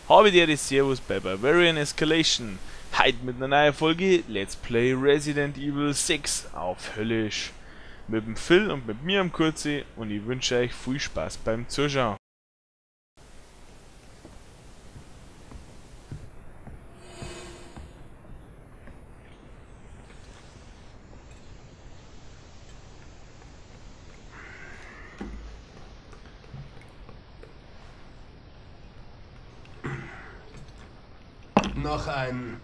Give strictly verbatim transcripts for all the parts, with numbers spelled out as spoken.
Habe die Servus bei Barbarian Escalation. Heute mit einer neuen Folge Let's Play Resident Evil sechs auf Höllisch. Mit dem Phil und mit mir am Kurzi und ich wünsche euch viel Spaß beim Zuschauen. Noch ein...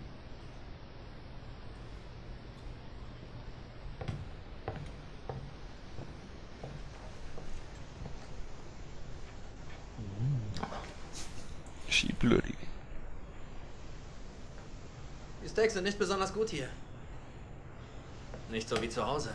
Schiebblödig. Die Steaks sind nicht besonders gut hier. Nicht so wie zu Hause.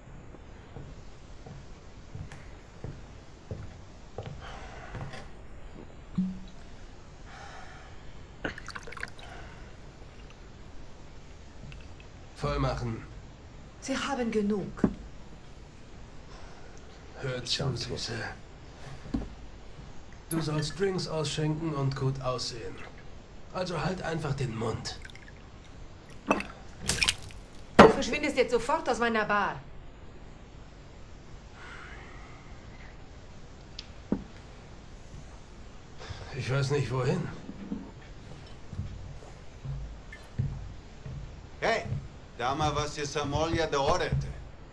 Voll machen. Sie haben genug. Hör zu, Süße. Du sollst Drinks ausschenken und gut aussehen. Also halt einfach den Mund. Du verschwindest jetzt sofort aus meiner Bar. Ich weiß nicht wohin. Hey, dama was dir Samolia da orderte.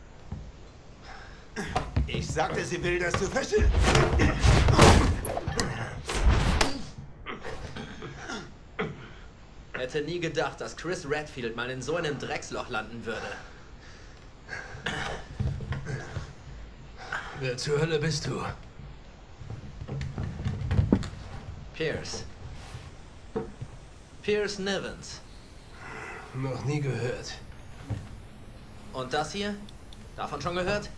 Ich sagte, sie will, dass du verschwindest. Hätte nie gedacht, dass Chris Redfield mal in so einem Drecksloch landen würde. Wer zur Hölle bist du? Pierce. Pierce Nivens. Noch nie gehört. Und das hier? Davon schon gehört?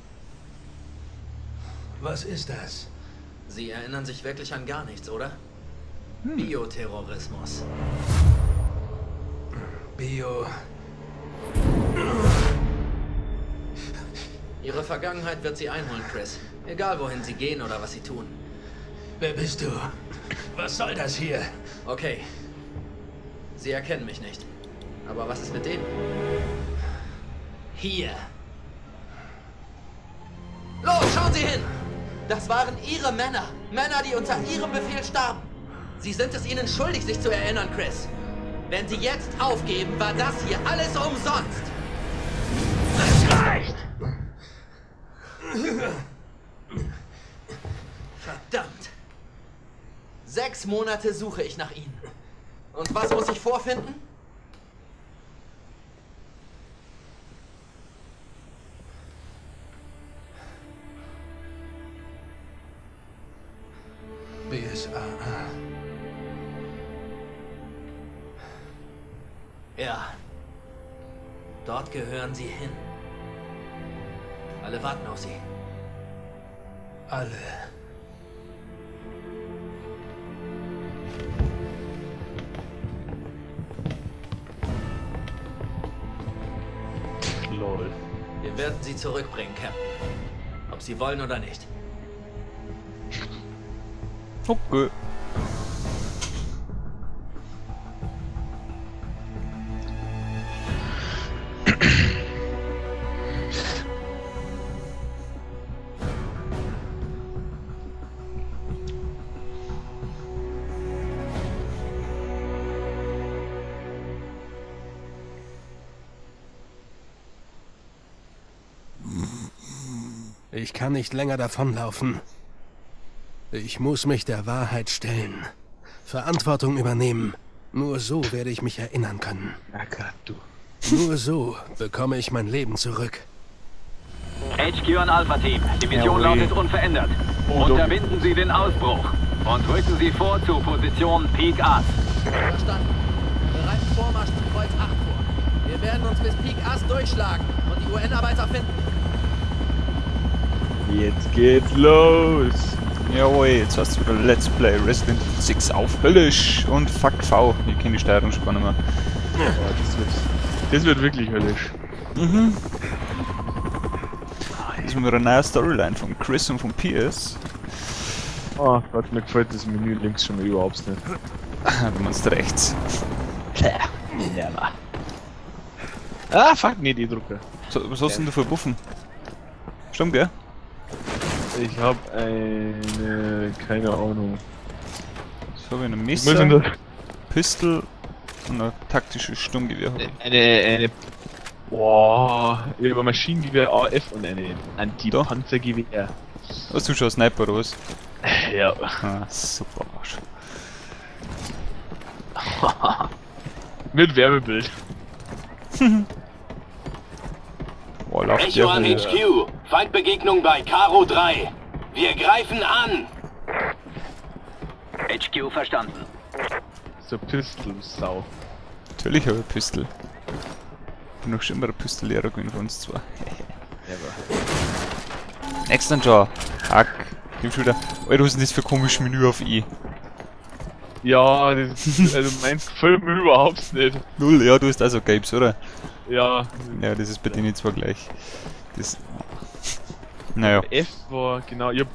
Was ist das? Sie erinnern sich wirklich an gar nichts, oder? Hm. Bioterrorismus. Bio... Ihre Vergangenheit wird Sie einholen, Chris. Egal wohin Sie gehen oder was Sie tun. Wer bist du? Was soll das hier? Okay. Sie erkennen mich nicht. Aber was ist mit dem? Hier. Los, schauen Sie hin! Das waren Ihre Männer. Männer, die unter Ihrem Befehl starben. Sie sind es Ihnen schuldig, sich zu erinnern, Chris. Wenn Sie jetzt aufgeben, war das hier alles umsonst. Es reicht! Verdammt. Sechs Monate suche ich nach Ihnen. Und was muss ich vorfinden? B S A A. Ja. Dort gehören Sie hin. Alle warten auf Sie. Alle. Lol. Wir werden Sie zurückbringen, Captain. Ob Sie wollen oder nicht. Okay. Ich kann nicht länger davonlaufen. Ich muss mich der Wahrheit stellen. Verantwortung übernehmen. Nur so werde ich mich erinnern können. Na grad du. Nur so bekomme ich mein Leben zurück. H Q an Alpha Team. Die Mission Ja, lautet unverändert. Oh, Unterbinden Sie den Ausbruch und rücken Sie vor zur Position Peak Ass. Verstanden. Bereiten Vormarsch zum Kreuz acht vor. Wir werden uns bis Peak Ass durchschlagen und die U N-Arbeiter finden. Jetzt geht's los. Jawohl, jetzt hast du wieder Let's Play Resident Evil sechs auf Höllisch und Fuck V. Ich kenne die Steuerung schon gar nicht mehr. Ja, das, wird, das wird wirklich höllisch. Mhm. Das ist wieder eine neue Storyline von Chris und von Pierce. Oh Gott, mir gefällt das Menü links schon mal überhaupt nicht. Du meinst rechts. Ja, na. Ah, fuck, nee, die Drucker. So, was hast denn du für Buffen? Stimmt, gell? Ich hab eine... keine Ahnung. So habe ich ein Ich muss in Messer, der, Pistol und ein taktisches Sturmgewehr. Hab ich. eine... eine... Boah, ich hab ein Maschinengewehr A F und eine Anti-Panzergewehr. Hast du schon einen Sniper oder was? Ja. Ah, super Arsch. Mit Wärmebild. Boah, läuft Echo der an wohl. H Q. Feindbegegnung bei Karo drei. Wir greifen an. H Q verstanden. So Pistol, Sau. Natürlich habe ich eine Pistol. Ich bin noch schon immer ein Pistolierer gewesen von uns zwei. Next dann schon. Hack. Nimm schon wieder. Alter, was ist denn das für ein komisches Menü auf I? Ja, das ist, also mein gefällt mir überhaupt nicht. Null, ja, du hast also Games, oder? Ja. Ja, das ist bei denen zwar gleich. Das. Naja. F war, genau, ich hab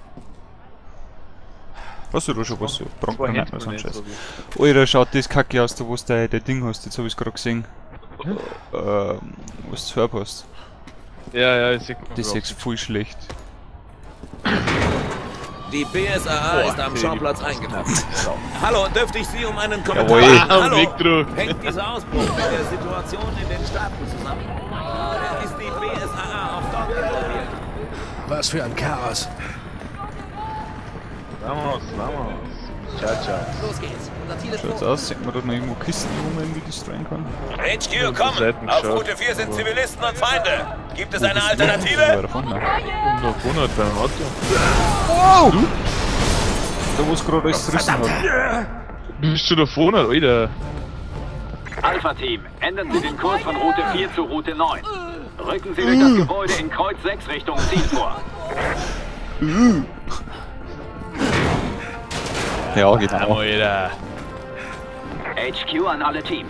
Hast du da schon was so? Braucht zwei man nicht mehr Hände so einen nicht, Scheiß. so wie- Alter, schaut das Kacke aus, da wo du dein dein Ding hast, jetzt hab ich's gerade gesehen. Ähm, was du Farbe hast. Ja, ja, ich seh Das ist jetzt voll schlecht. Die B S A A Boah, ist am nee, Schauplatz die- eingeknackt. Hallo, dürfte ich Sie um einen Kommentar Jawohl. bitten? Hallo, Weg drauf. hängt dieser Ausbruch mit der Situation in den Staaten zusammen? Oder ist die B S A A auch dort involviert? Was für ein Chaos. Vamos, vamos. Ciao, ciao. Los geht's. Unser Ziel ist Schaut's tot. aus, sieht man da noch irgendwo Kisten, wo man irgendwie das rein kann? H Q, Seiten kommen! Auf geschaut. Route vier sind Zivilisten und Feinde. Gibt es eine Weiter Alternative? vorne. Noch hundert beim Auto. Wow! Da wo es gerade alles zerrissen hat. Bist du da vorne, Alter? Alpha-Team, ändern Sie den Kurs von Route vier zu Route neun. Rücken Sie durch das Gebäude in Kreuz sechs Richtung Ziel vor. Ja, genau. Alter. H Q an alle Teams.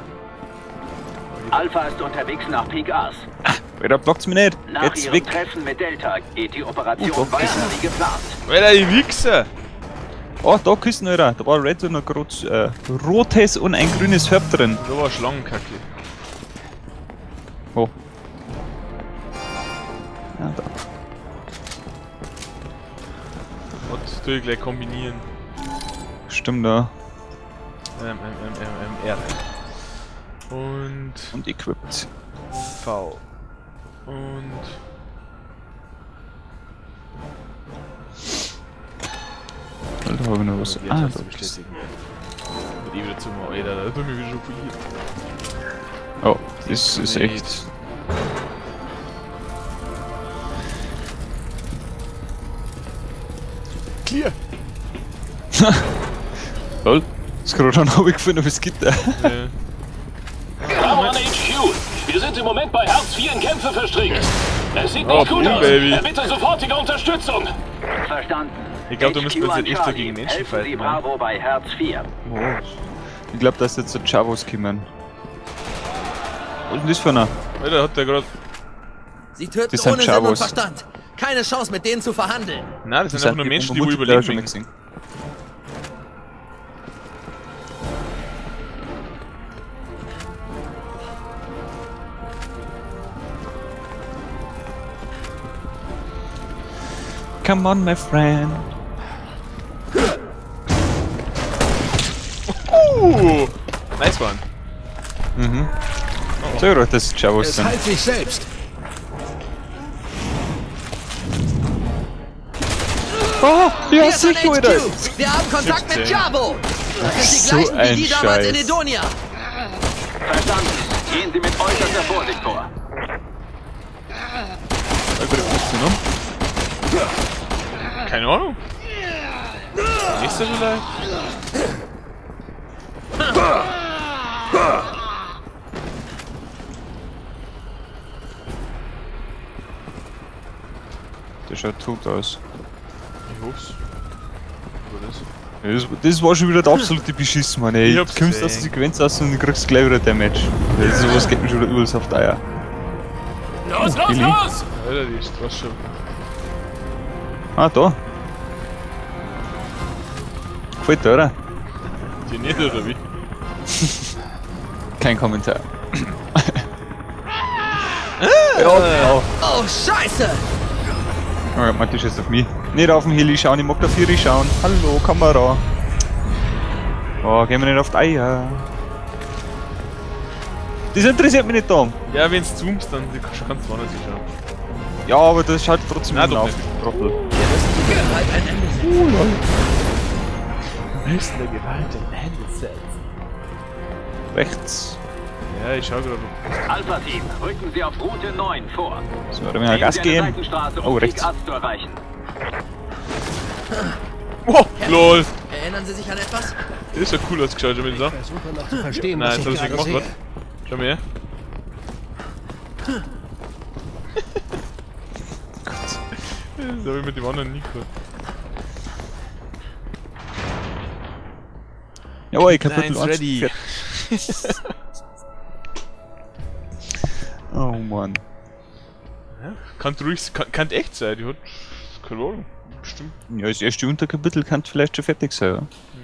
Alpha ist unterwegs nach Peak Ars. Alter, blockt's mich nicht. Nach Geht's ihrem weg. Treffen mit Delta geht die Operation Oh, doch, weiter Kisten. wie geplant. Alter, die Wichser! Oh, da Kisten, Alter. Da war Red und ein grot, äh, rotes und ein grünes Herb drin. Da war Schlangenkacke. Oh. Ja, da. Was tue ich gleich kombinieren? Stimmt, da. Ähm, ähm, ähm, ähm, ähm, R. Und Und equipped. V. Und... Alter, hab ich noch was. Die Ah, Adresse da. bestätigen. Und ich wieder zu mal, Alter, da hat er mich wieder schon verliert. Oh, das ist echt. Clear! Lol. Ist gerade schon runtergefallen, aber es gibt da. Ja. Karo an H Q. Wir sind im Moment bei Herz vier in Kämpfe verstrickt. Es sieht Oh, nicht gut boom, aus. baby. Erbitte sofortige Unterstützung. Verstanden. Ich glaub, da H müssen Q wir jetzt an echt Charlie. gegen Menschen Helfen fighten, Sie Mann. Bravo bei Herz vier. Oh. Ich glaub, dass jetzt so Chavos kommen. Was ist denn das für einer? Alter, hat der gerade. Sie töten Das sind ohne Sinn und Chavos. Verstand. Keine Chance, mit denen zu verhandeln. Nein, das sind einfach nur Menschen, die wohl Multiplayer überleben. schon wegen- gesehen. Come on, my friend. Uh! Nice one. Mhm. So, doch, das Chavos Es sind. heilt sich selbst. Oh, ja, Hier ist ein sicher, H Alter. Q. Wir haben Kontakt mit siebzehn. Javo. Das sind die So gleichen wie ein die damals in Scheiß. Edonia. Verstanden. Gehen Sie mit äußerster Vorsicht vor. Keine Ahnung. Nächste vielleicht? Der schaut tot aus. Ich hoff's. Oder das? Ja, Das, das war schon wieder der absolute Beschiss, Mann. Ey, Ich du hab's kommst aus der gesehen. Sequenz aus und du kriegst gleich wieder Damage. Ja, sowas geht mir schon wieder übelst auf die Eier. Los, los, Billy. los! Alter, die ist krass schon. Ah, da. Gefällt dir, oder? Dir nicht, oder wie? Kein Kommentar. Ja, genau. Oh, Scheiße! Oh, man, du schießt auf mich. Nicht auf den Heli schauen, ich mag auf Heli schauen. Hallo, Kamera. Oh, gehen wir nicht auf die Eier. Das interessiert mich nicht, Tom. Ja, wenn du zoomst, dann kannst du woanders hinschauen. Ja, aber das schaut trotzdem Nein, nicht doch auf. Trottel. Gewalt ein Ende setzen. Oh, lol. Wir müssen der Gewalt ein Ende setzen. Rechts. Ja, ich schau gerade. Alpha-Team, rücken Sie auf Route neun vor. So, da will ich Gas geben. Oh, rechts. Zu erreichen. Oh, lol. Erinnern Sie sich an etwas? Das ist ja cool ausgeschaut, wenn ich sagen. Ich versuche noch zu verstehen, Nein, was jetzt ich hab ich's gerade nicht gemacht, sehe. was? Schau mal her. Das hab ich mit dem anderen nie gehört. Jawohl, Kapitel Eins eins. ready. Oh Mann. Ja, kann ruhig, kann, kann echt sein, die hat keine Ahnung, bestimmt. Ja, das erste Unterkapitel kann vielleicht schon fertig sein, ja?